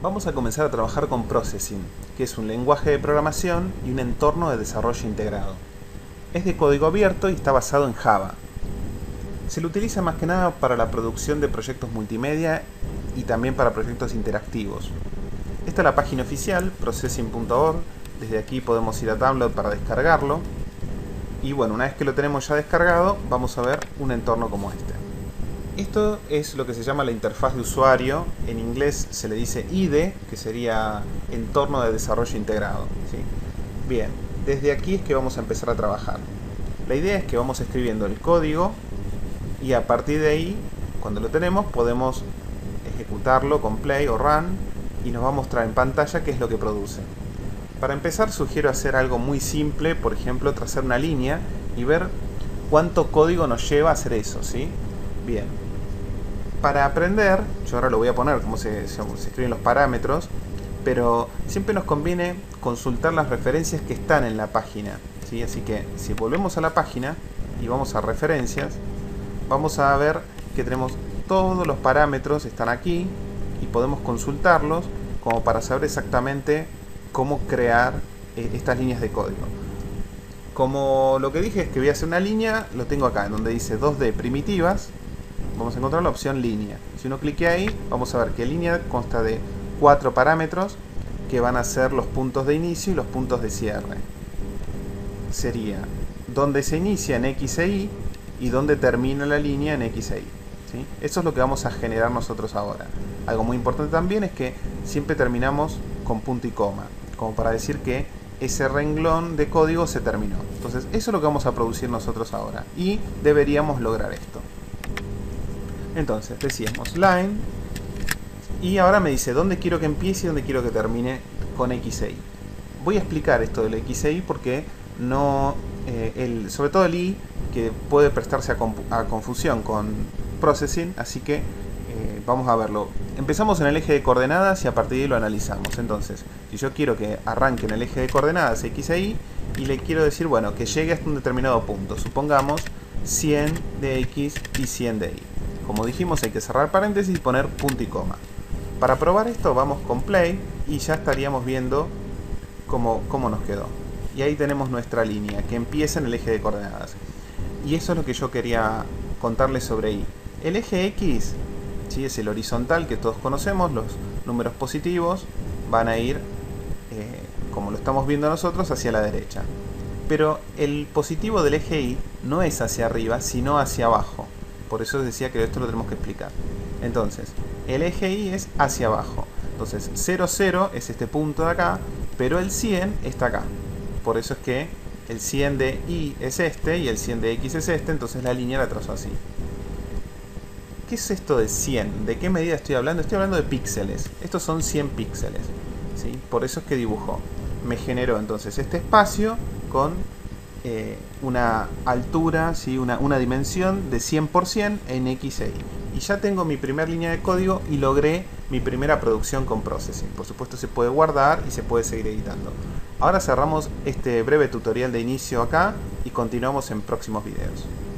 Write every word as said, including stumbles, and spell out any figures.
Vamos a comenzar a trabajar con Processing, que es un lenguaje de programación y un entorno de desarrollo integrado. Es de código abierto y está basado en Java. Se lo utiliza más que nada para la producción de proyectos multimedia y también para proyectos interactivos. Esta es la página oficial, processing punto org. Desde aquí podemos ir a Download para descargarlo. Y bueno, una vez que lo tenemos ya descargado, vamos a ver un entorno como este. Esto es lo que se llama la interfaz de usuario. En inglés se le dice I D E, que sería Entorno de Desarrollo Integrado, ¿sí? Bien, desde aquí es que vamos a empezar a trabajar. La idea es que vamos escribiendo el código y a partir de ahí, cuando lo tenemos, podemos ejecutarlo con play o run y nos va a mostrar en pantalla qué es lo que produce. Para empezar, sugiero hacer algo muy simple, por ejemplo, trazar una línea y ver cuánto código nos lleva a hacer eso, ¿sí? Bien, para aprender, yo ahora lo voy a poner cómo se, se escriben los parámetros, pero siempre nos conviene consultar las referencias que están en la página, ¿sí? Así que si volvemos a la página y vamos a referencias, vamos a ver que tenemos todos los parámetros, están aquí y podemos consultarlos como para saber exactamente cómo crear eh, estas líneas de código. Como lo que dije es que voy a hacer una línea, lo tengo acá en donde dice dos D primitivas. Vamos a encontrar la opción línea. Si uno cliquea ahí, vamos a ver que línea consta de cuatro parámetros que van a ser los puntos de inicio y los puntos de cierre. Sería donde se inicia en X e Y y donde termina la línea en X e Y, ¿sí? Eso es lo que vamos a generar nosotros ahora. Algo muy importante también es que siempre terminamos con punto y coma, como para decir que ese renglón de código se terminó. Entonces eso es lo que vamos a producir nosotros ahora y deberíamos lograr esto. Entonces decíamos line y ahora me dice dónde quiero que empiece y dónde quiero que termine con X e Y. Voy a explicar esto del X e Y porque no, eh, el, sobre todo el Y, que puede prestarse a, a confusión con processing, así que eh, vamos a verlo. Empezamos en el eje de coordenadas y a partir de ahí lo analizamos. Entonces, si yo quiero que arranque en el eje de coordenadas X e Y y le quiero decir, bueno, que llegue hasta un determinado punto, supongamos cien de X y cien de Y. Como dijimos, hay que cerrar paréntesis y poner punto y coma. Para probar esto vamos con play y ya estaríamos viendo cómo, cómo nos quedó. Y ahí tenemos nuestra línea que empieza en el eje de coordenadas. Y eso es lo que yo quería contarles sobre Y. El eje X, ¿sí?, es el horizontal que todos conocemos. Los números positivos van a ir, eh, como lo estamos viendo nosotros, hacia la derecha. Pero el positivo del eje Y no es hacia arriba, sino hacia abajo. Por eso decía que esto lo tenemos que explicar. Entonces, el eje Y es hacia abajo. Entonces, cero, cero es este punto de acá, pero el cien está acá. Por eso es que el cien de Y es este y el cien de X es este, entonces la línea la trazo así. ¿Qué es esto de cien? ¿De qué medida estoy hablando? Estoy hablando de píxeles. Estos son cien píxeles, ¿sí? Por eso es que dibujó. Me generó entonces este espacio con Eh, una altura, ¿sí?, una, una dimensión de cien por cien en X e Y. Y ya tengo mi primera línea de código y logré mi primera producción con Processing. Por supuesto se puede guardar y se puede seguir editando. Ahora cerramos este breve tutorial de inicio acá y continuamos en próximos videos.